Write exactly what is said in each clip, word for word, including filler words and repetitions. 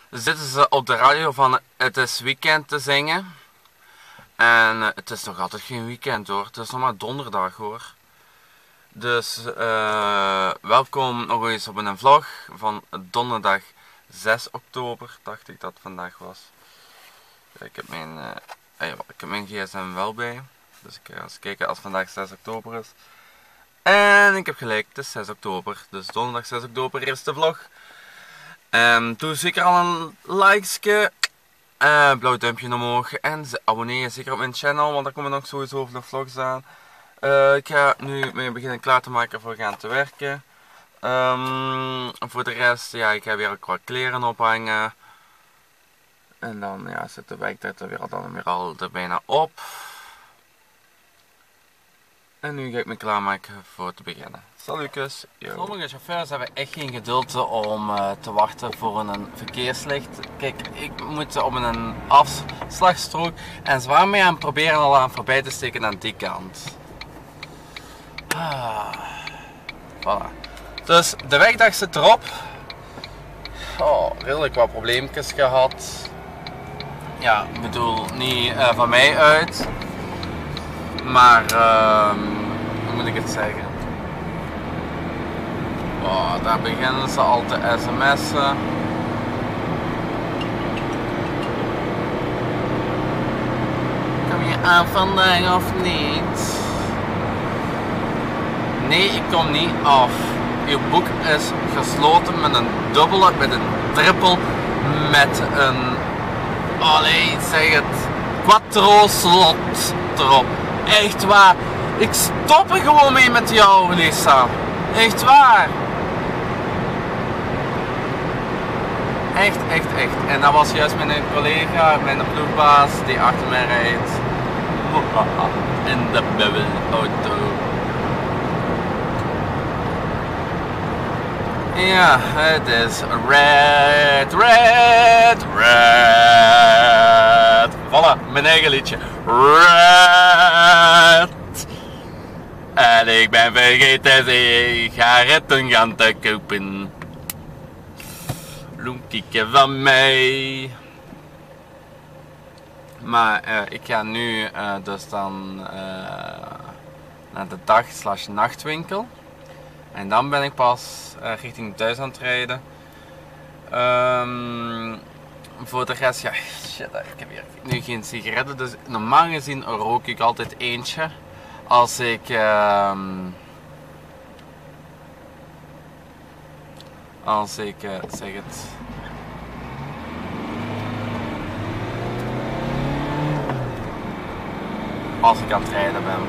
zitten ze op de radio van het is weekend te zingen. En uh, het is nog altijd geen weekend hoor, het is nog maar donderdag hoor. Dus uh, welkom nog eens op een vlog van donderdag zes oktober, dacht ik dat het vandaag was. Ik heb mijn, uh, ah, ja, ik heb mijn gsm wel bij, dus ik ga eens kijken als vandaag zes oktober is. En ik heb gelijk, het is zes oktober, dus donderdag zes oktober is de vlog. Um, doe zeker al een likeske, uh, blauw duimpje omhoog en abonneer je zeker op mijn channel, want daar komen nog sowieso over de vlogs aan. Uh, ik ga nu mee beginnen klaar te maken voor gaan te werken. Um, voor de rest, ja, ik ga weer ook wat kleren ophangen. En dan ja, zit de werktijd er weer, dan weer al er bijna op. En nu ga ik me klaarmaken voor te beginnen. Salutjes. Sommige chauffeurs hebben echt geen geduld om uh, te wachten voor een verkeerslicht. Kijk, ik moet op een afslagstrook en ze waren mee aan het proberen al aan voorbij te steken aan die kant. Ah, voilà. Dus de werkdag zit erop. Oh, redelijk wat probleempjes gehad. Ja, ik bedoel, niet uh, van mij uit. Maar, uh, hoe moet ik het zeggen? Oh, daar beginnen ze al te sms'en. Kom je aan vandaag of niet? Nee, ik kom niet af. Uw boek is gesloten met een dubbele, met een triple, met een, allee, zeg het, quattro slot erop. Echt waar. Ik stop er gewoon mee met jou, Lisa. Echt waar. Echt, echt, echt. En dat was juist mijn collega, mijn ploegbaas, die achter mij rijdt. In de bubbelauto. Ja, het is red, red, red. Voilà, mijn eigen liedje. Red. En ik ben vergeten sigaretten gaan te kopen. Bloemkiekje van mij. Maar uh, ik ga nu uh, dus dan uh, naar de dag slash nachtwinkel. En dan ben ik pas uh, richting thuis aan het rijden. Um, voor de rest, ja, shit, ik heb hier nu geen sigaretten. Dus normaal gezien rook ik altijd eentje. Als ik... Um, als ik, uh, zeg het... Als ik aan het rijden ben.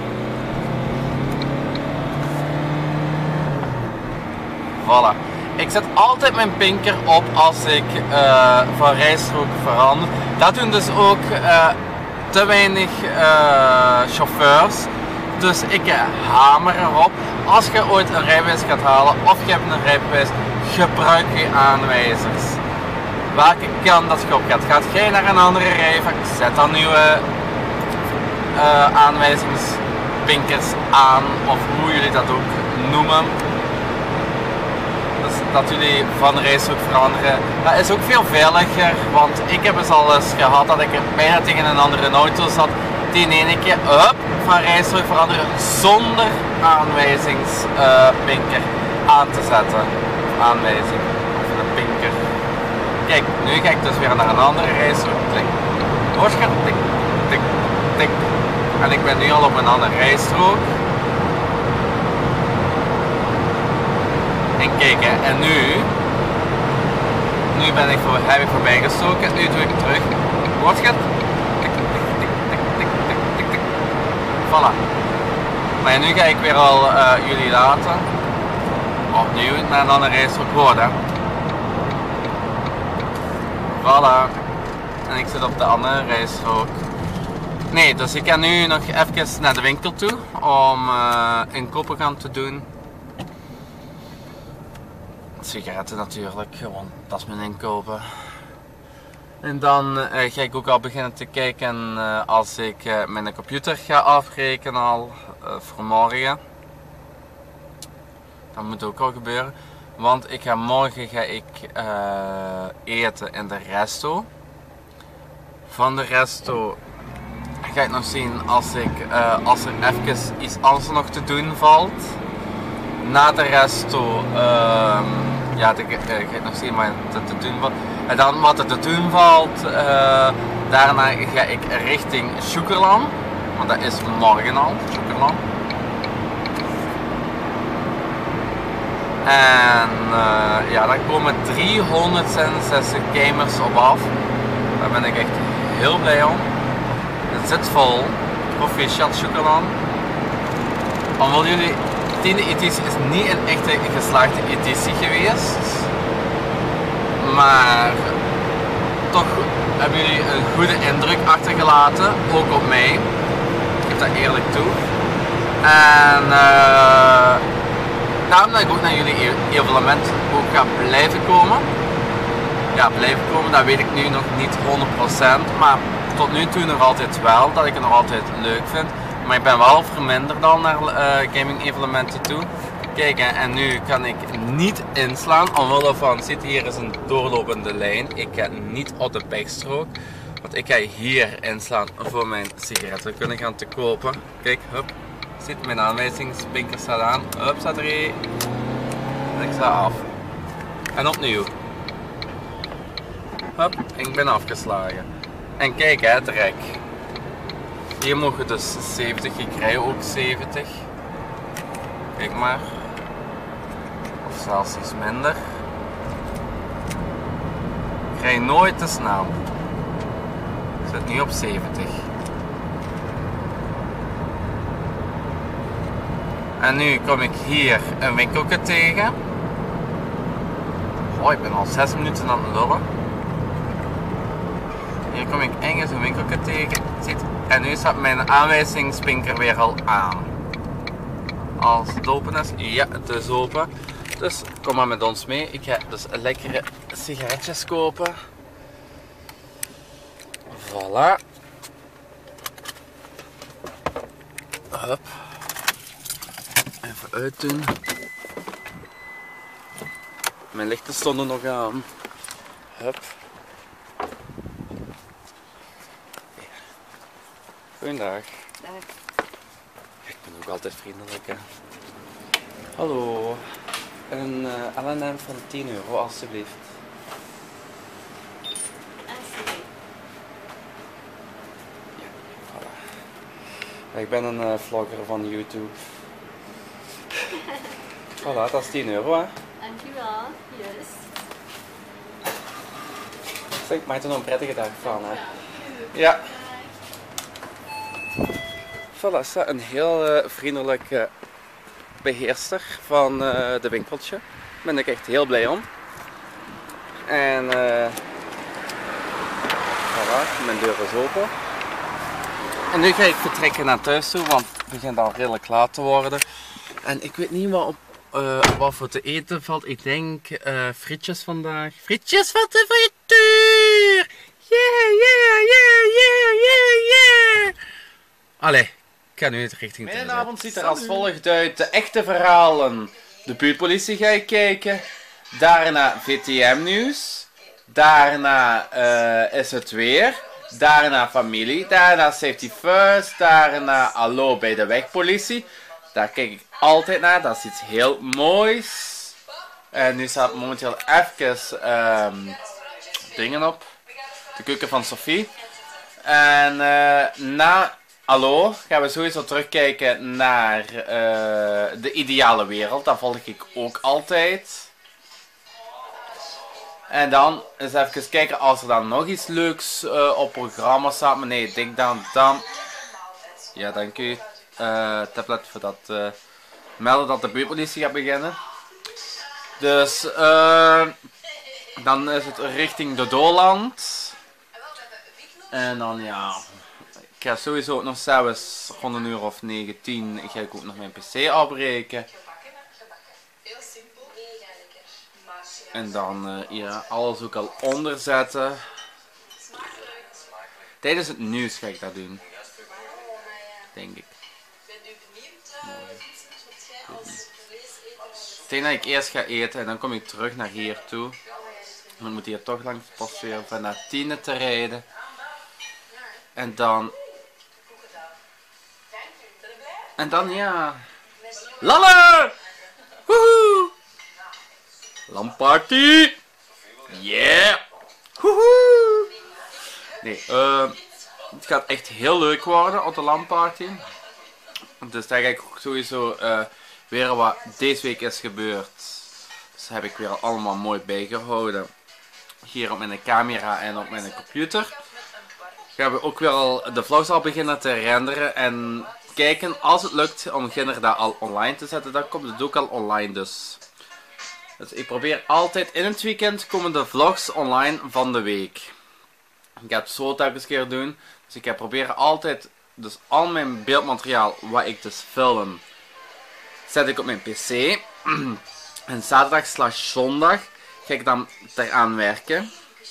Voilà. Ik zet altijd mijn pinker op als ik uh, van rijstrook verander. Dat doen dus ook uh, te weinig uh, chauffeurs. Dus ik uh, hamer erop. Als je ooit een rijbewijs gaat halen of je hebt een rijbewijs, gebruik je aanwijzers. Welke kant dat je op gaat. Gaat jij naar een andere rijvak, zet dan nieuwe uh, aanwijzingspinkers aan. Of hoe jullie dat ook noemen. Dat jullie van reis ook veranderen. Dat is ook veel veiliger, want ik heb eens al eens gehad dat ik bijna tegen een andere auto zat die in één keer up, van reis ook veranderen zonder aanwijzingspinker uh, aan te zetten. Aanwijzing of een pinker. Kijk, nu ga ik dus weer naar een andere reis ook. Klik. Hoorschap, tik, tik, tik. En ik ben nu al op een andere rijstrook. En kijk hè, en nu, nu ben ik voor, heb ik voorbij gestoken en nu doe ik het terug. Hoort je het? Tik, tik, tik, tik, tik, tik, tik. Voilà. Maar nu ga ik weer al uh, jullie laten, opnieuw naar een andere rijstrook worden. Voilà. En ik zit op de andere rijstrook. Nee, dus ik ga nu nog even naar de winkel toe om uh, inkopen gaan te doen. Sigaretten natuurlijk, want dat is mijn inkopen. En dan uh, ga ik ook al beginnen te kijken uh, als ik uh, mijn computer ga afrekenen al uh, voor morgen. Dat moet ook al gebeuren. Want ik ga morgen ga ik uh, eten in de resto. Van de resto ga ik nog zien als, ik, uh, als er even iets anders nog te doen valt. Na de resto uh, ja, de, uh, ga ik nog zien wat er te doen valt. En dan wat er te doen valt, uh, daarna ga ik richting Sugarland. Want dat is morgen al, Sugarland. En uh, ja, daar komen driehonderdzesenzestig gamers op af. Daar ben ik echt heel blij om. Het zit vol. Proficiat Sugarland. Omdat jullie, de tiende editie is niet een echte geslaagde editie geweest. Maar toch hebben jullie een goede indruk achtergelaten. Ook op mij. Ik geef dat eerlijk toe. En uh, daarom dat ik ook naar jullie evenement ook ga blijven komen. Ja, blijven komen, dat weet ik nu nog niet honderd procent. Maar tot nu toe nog altijd wel, dat ik het nog altijd leuk vind. Maar ik ben wel verminderd dan naar uh, gaming evenementen toe. Kijk, en nu kan ik niet inslaan, omwille van, ziet hier is een doorlopende lijn. Ik ga niet op de pechstrook. Want ik ga hier inslaan voor mijn sigaretten kunnen gaan te kopen. Kijk, hup. Ziet mijn aanwijzingspinker staat aan. Hup, staat er een. En ik sta af. En opnieuw. Hup, ik ben afgeslagen. En kijk hè, het rek. Hier mogen dus zeventig, je krijgt ook zeventig. Kijk maar. Of zelfs iets minder. Ik krijg nooit te snel. Ik zit nu op zeventig. En nu kom ik hier een winkeltje tegen. Oh, ik ben al zes minuten aan het lullen. Hier kom ik ergens een winkeltje tegen. Ziet? En nu staat mijn aanwijzingspinker weer al aan. Als het open is, ja, het is open. Dus kom maar met ons mee. Ik ga dus lekkere sigaretjes kopen. Voilà. Hup. Even uitdoen. Mijn lichten stonden nog aan. Hup. Goedendag. Dag. Ik ben ook altijd vriendelijk, hè. Hallo. Een uh, L en M van tien euro, alstublieft. Alsjeblieft. Ja, voilà. Ik ben een uh, vlogger van YouTube. Voilà, dat is tien euro, hè. Dankjewel. Yes. Zeg, maak er nog een prettige dag van, hè. Ja. Voilà, is dat een heel uh, vriendelijke beheerster van uh, de winkeltje. Daar ben ik echt heel blij om. En uh, voilà, mijn deur is open. En nu ga ik vertrekken naar thuis toe, want het begint al redelijk laat te worden. En ik weet niet wat, op, uh, wat voor te eten valt. Ik denk uh, frietjes vandaag. Frietjes van de frituur! Yeah, yeah, yeah, yeah, yeah, yeah! Allee, ik ga nu het richting thuis. Mijn avond ziet er als volgt uit. De echte verhalen. De buurtpolitie ga ik kijken. Daarna V T M nieuws. Daarna uh, is het weer. Daarna familie. Daarna safety first. Daarna hallo bij de wegpolitie. Daar kijk ik altijd naar. Dat is iets heel moois. En nu staat momenteel even um, dingen op. De keuken van Sophie. En uh, na hallo gaan we sowieso terugkijken naar uh, de ideale wereld. Dat volg ik ook altijd. En dan eens even kijken als er dan nog iets leuks uh, op programma staat. Maar nee, ik denk dan dan. Ja, dank u. Uh, tablet voor dat uh, melden dat de buurtpolitie gaat beginnen. Dus uh, dan is het richting de Doland. En dan ja. Ik ga sowieso ook nog zelfs rond een uur of negentien ga ik ook nog mijn pc afbreken. En dan uh, ja, alles ook al onderzetten. Tijdens het nieuws ga ik dat doen. Denk ik. denk dat ik eerst ga eten en dan kom ik terug naar hier toe. Dan moet hier toch langs passeren van naar Tiene te rijden. En dan... En dan ja... Lalle! Woehoe! Lamparty! Yeah! Woehoe! Nee, uh, het gaat echt heel leuk worden op de lamparty. Dus daar ga ik ook sowieso uh, weer wat deze week is gebeurd. Dus heb ik weer allemaal mooi bijgehouden. Hier op mijn camera en op mijn computer. Gaan we ook weer al de vlogs al beginnen te renderen. En kijken als het lukt om Ginder daar al online te zetten. Dan komt het ook al online dus. Dus ik probeer altijd in het weekend komen de vlogs online van de week. Ik ga het zo telkens keer doen. Dus ik ga proberen altijd, dus al mijn beeldmateriaal wat ik dus film, zet ik op mijn pc. En zaterdag slash zondag ga ik dan eraan werken.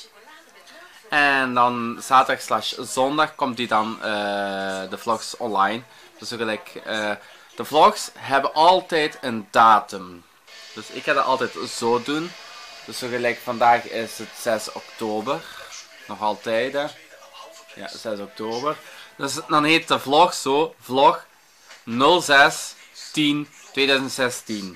En dan zaterdag slash zondag komt die dan uh, de vlogs online. Dus gelijk, uh, de vlogs hebben altijd een datum. Dus ik ga dat altijd zo doen. Dus zo gelijk vandaag is het zes oktober. Nog altijd hè. Ja, zes oktober. Dus dan heet de vlog zo. Vlog nul zes tien tweeduizend zestien.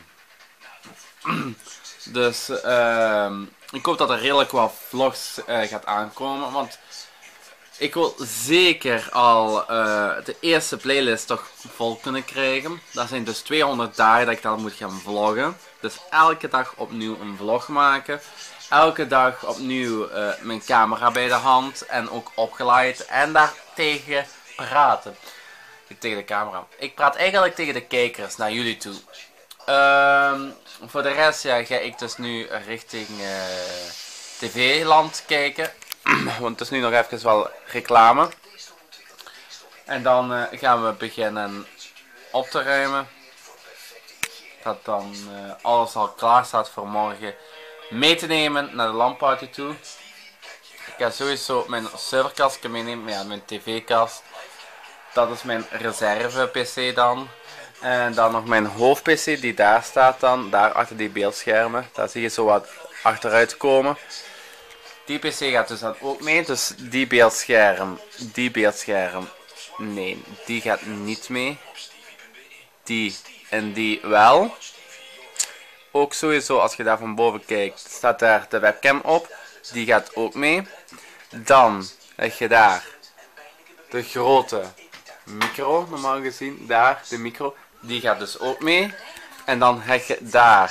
Dus uh, ik hoop dat er redelijk wat vlogs uh, gaat aankomen. Want ik wil zeker al uh, de eerste playlist toch vol kunnen krijgen. Dat zijn dus tweehonderd dagen dat ik dan moet gaan vloggen. Dus elke dag opnieuw een vlog maken. Elke dag opnieuw uh, mijn camera bij de hand. En ook opgeleid. En daar tegen praten. Tegen de camera. Ik praat eigenlijk tegen de kijkers naar jullie toe. Uh, voor de rest ja, ga ik dus nu richting uh, tv-land kijken. Want het is nu nog even wel reclame. En dan uh, gaan we beginnen op te ruimen. Dat dan uh, alles al klaar staat voor morgen mee te nemen naar de lamparty toe. Ik ga sowieso mijn serverkastje meenemen, ja, mijn tv-kast. Dat is mijn reserve pc dan. En dan nog mijn hoofd-pc die daar staat dan, daar achter die beeldschermen. Daar zie je zo wat achteruit komen. Die pc gaat dus dan ook mee, dus die beeldscherm, die beeldscherm, nee, die gaat niet mee. Die en die wel. Ook sowieso als je daar van boven kijkt, staat daar de webcam op. Die gaat ook mee. Dan heb je daar de grote micro, normaal gezien, daar de micro. Die gaat dus ook mee. En dan heb je daar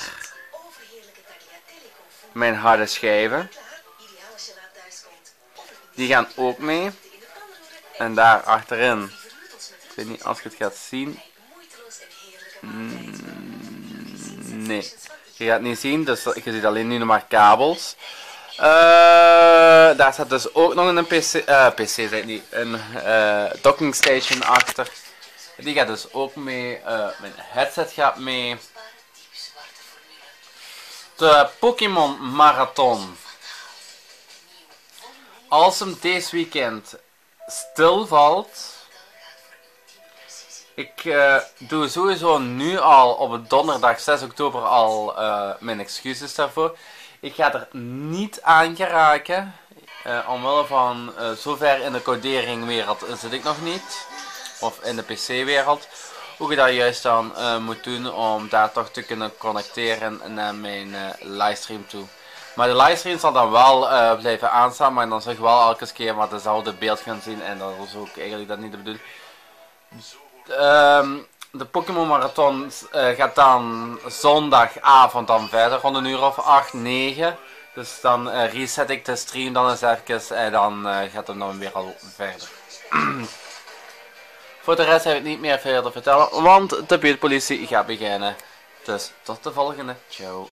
mijn harde schijven. Die gaan ook mee. En daar achterin, ik weet niet of je het gaat zien. Nee, je gaat het niet zien, dus je ziet alleen nu nog maar kabels. Uh, daar staat dus ook nog een pc, uh, pc zeg ik niet, een uh, docking station achter. Die gaat dus ook mee, uh, mijn headset gaat mee. De Pokémon Marathon. Als hem deze weekend stilvalt. Ik uh, doe sowieso nu al op het donderdag zes oktober al uh, mijn excuses daarvoor. Ik ga er niet aan geraken. Uh, omwille van uh, zover in de coderingwereld zit ik nog niet. Of in de pc-wereld. Hoe je dat juist dan uh, moet doen om daar toch te kunnen connecteren naar mijn uh, livestream toe. Maar de livestream zal dan wel uh, blijven aanstaan, maar dan zeg je wel elke keer maar dezelfde beeld gaan zien en dat is ook eigenlijk dat niet de bedoeling. Um, de Pokémon Marathon uh, gaat dan zondagavond dan verder, rond een uur of acht, negen. Dus dan uh, reset ik de stream dan eens even en dan uh, gaat het dan weer al verder. Voor de rest heb ik niet meer verder te vertellen, want de buurtpolitie gaat beginnen. Dus tot de volgende. Ciao.